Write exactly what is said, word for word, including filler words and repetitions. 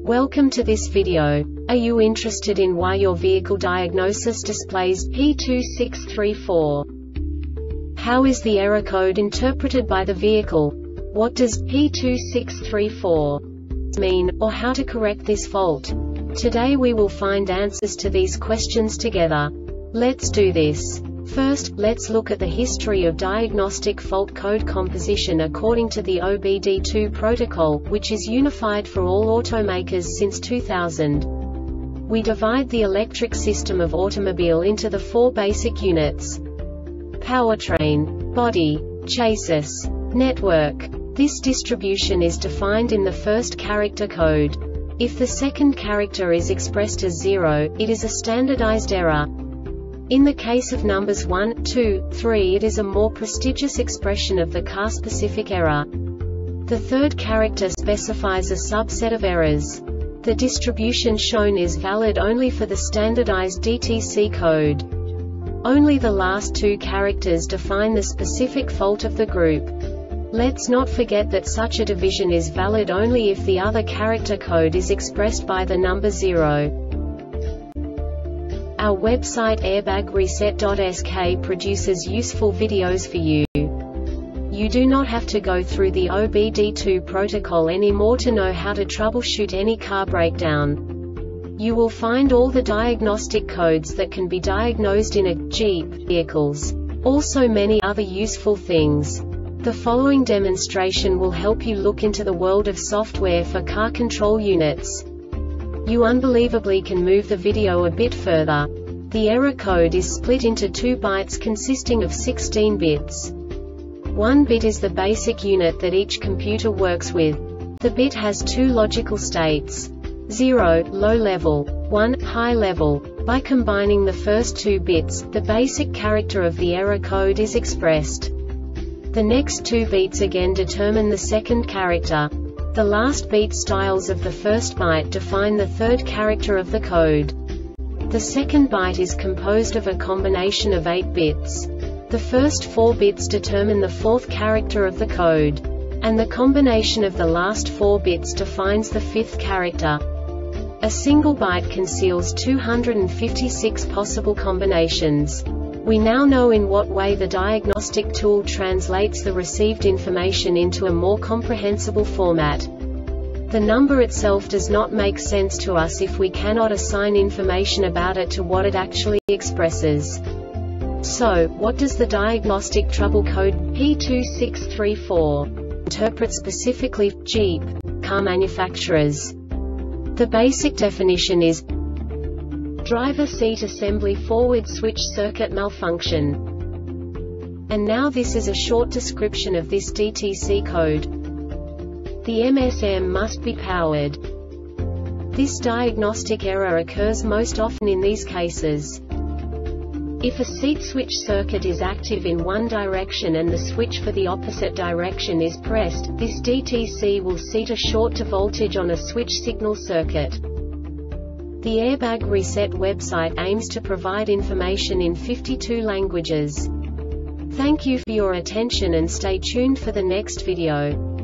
Welcome to this video. Are you interested in why your vehicle diagnosis displays P two six three four? How is the error code interpreted by the vehicle? What does P two six three four mean, or how to correct this fault? Today we will find answers to these questions together. Let's do this. First, let's look at the history of diagnostic fault code composition according to the O B D two protocol, which is unified for all automakers since two thousand. We divide the electric system of automobile into the four basic units: powertrain, body, chassis, network. This distribution is defined in the first character code. If the second character is expressed as zero, it is a standardized error. In the case of numbers one, two, three, it is a more prestigious expression of the car-specific error. The third character specifies a subset of errors. The distribution shown is valid only for the standardized D T C code. Only the last two characters define the specific fault of the group. Let's not forget that such a division is valid only if the other character code is expressed by the number zero. Our website airbag reset dot S K produces useful videos for you. You do not have to go through the O B D two protocol anymore to know how to troubleshoot any car breakdown. You will find all the diagnostic codes that can be diagnosed in a Jeep vehicles. Also many other useful things. The following demonstration will help you look into the world of software for car control units. You unbelievably can move the video a bit further. The error code is split into two bytes consisting of sixteen bits. One bit is the basic unit that each computer works with. The bit has two logical states: zero, low level, one, high level. By combining the first two bits, the basic character of the error code is expressed. The next two bits again determine the second character. The last beat styles of the first byte define the third character of the code. The second byte is composed of a combination of eight bits. The first four bits determine the fourth character of the code. And the combination of the last four bits defines the fifth character. A single byte conceals two hundred fifty-six possible combinations. We now know in what way the diagnostic tool translates the received information into a more comprehensible format. The number itself does not make sense to us if we cannot assign information about it to what it actually expresses. So, what does the diagnostic trouble code P two six three four interpret specifically for Jeep car manufacturers? The basic definition is driver seat assembly forward switch circuit malfunction. And now this is a short description of this D T C code. The M S M must be powered. This diagnostic error occurs most often in these cases. If a seat switch circuit is active in one direction and the switch for the opposite direction is pressed, this D T C will seat a short to voltage on a switch signal circuit. The Airbag Reset website aims to provide information in fifty-two languages. Thank you for your attention and stay tuned for the next video.